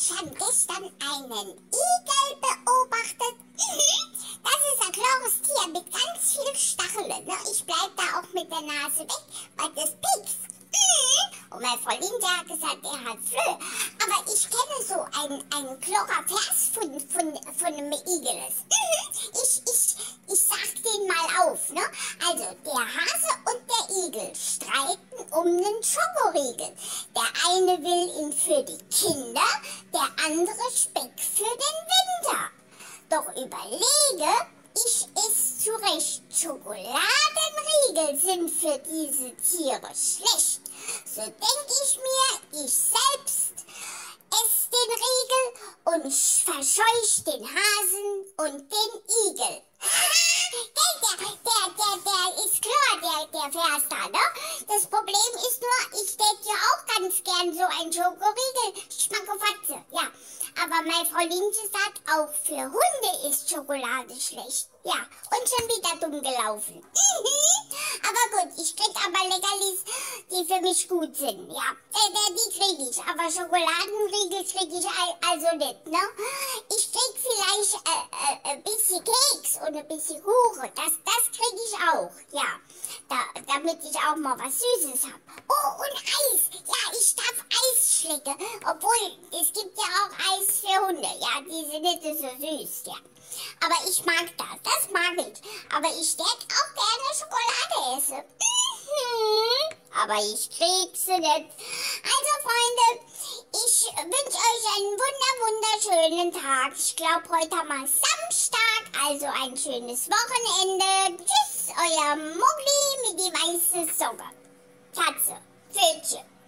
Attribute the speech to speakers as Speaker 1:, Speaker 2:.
Speaker 1: ich habe gestern einen Igel beobachtet. Das ist ein klares Tier mit ganz viel Stacheln. Ne? Ich bleib da auch mit der Nase weg, weil das piekst. Und mein Freund, der hat gesagt, er hat Flöhe. Aber ich kenne so einen klarer Vers von einem Igel. Ich sag den mal auf. Ne? Also, der Hase und der Igel streiten um einen Schokoriegel. Der eine will ihn für die Kinder, der andere Speck für den Winter. Doch überlege, ich esse zurecht. Schokoladenriegel sind für diese Tiere schlecht. So denk ich mir, ich selbst esse den Riegel und verscheuch den Hasen und den Igel. Der ist klar, der Vers da, ne? Das Problem ist nur, ich hätte ja auch ganz gern so ein Schokoriegel. Schmackofatze, ja. Aber mein Freundchen sagt, auch für Hunde ist Schokolade schlecht. Ja, und schon wieder dumm gelaufen. Aber gut, ich krieg aber Leckerlis, die für mich gut sind, ja. Die krieg ich, aber Schokoladenriegel krieg ich also nicht, ne? Ich krieg vielleicht ein bisschen Keks und ein bisschen Kuchen, das krieg ich auch, ja. Damit ich auch mal was Süßes hab. Oh, und Eis, ja, ich darf Eis schlecken, obwohl, es gibt ja auch Eis für Hunde, ja, die sind nicht so süß, ja. Aber ich mag das mag ich. Aber ich hätte auch gerne Schokolade essen. Aber ich krieg sie nicht. Also Freunde, ich wünsche euch einen wunderschönen Tag. Ich glaube, heute haben wir Samstag, also ein schönes Wochenende. Tschüss, euer Mogli mit die weiße Socke. Katze, Pfötchen.